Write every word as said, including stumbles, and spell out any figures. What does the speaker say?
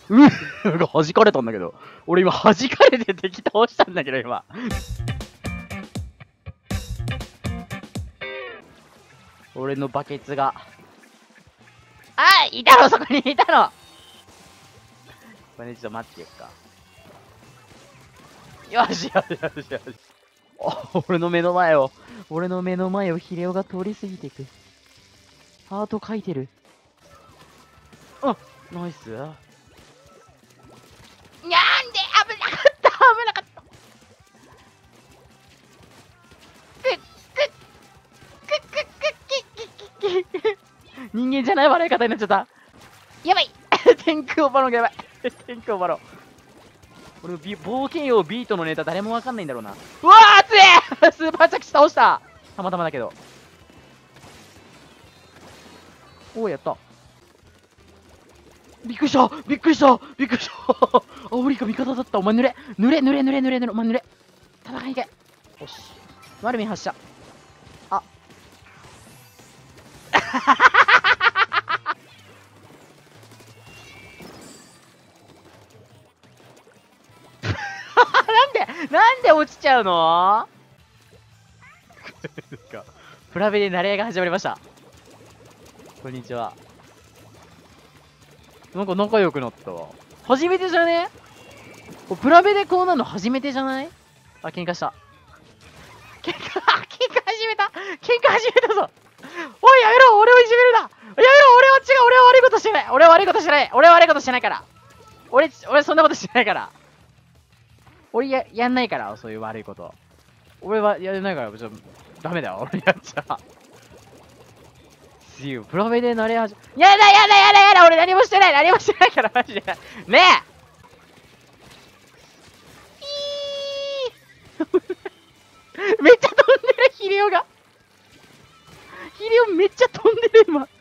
うっ弾かれたんだけど。俺今弾かれて敵倒したんだけど、今。俺のバケツが。あいたのそこにいたのこれちょっと待ってよっか。よしよしよしよし。あ、俺の目の前を、俺の目の前をヒレオが通り過ぎていく。ハート書いてる。あ、ナイス。なんで危なかった危なかった。くっくっくっくっくっくっくっくっくっ人間じゃない笑い方になっちゃった。やばい天空バロンがやばい天空バロン。俺の冒険王ビートのネタ誰もわかんないんだろうな。うわー熱いスーパー着地倒した。たまたまだけど。おお、やった。びっくりしたびっくりしたびっくりしたあ、オリカ味方だった。お前濡れ濡れ濡れ濡れ濡れ濡れお前濡れ戦いに行け。よし。マルミン発射。あなんでなんで落ちちゃうのプラベで慣れ合いが始まりました。こんにちは。なんか仲良くなったわ。初めてじゃね？プラベでこうなるの初めてじゃない？あ、喧嘩した。喧嘩、喧嘩始めた喧嘩始めたぞおい、やめろ俺をいじめるなやめろ俺は違う俺は悪いことしてない俺は悪いことしてない俺は悪いことしてないから俺、俺そんなことしてないから俺や、やんないから、そういう悪いこと。俺はやんないから、ちょっと、ダメだよ、俺やっちゃ。すげえ、プラベで慣れ始め、やだやだやだやだ俺何もしてない何もしてないから、マジで。ねえめっちゃ飛んでる、ヒリオが。ヒリオめっちゃ飛んでる、今。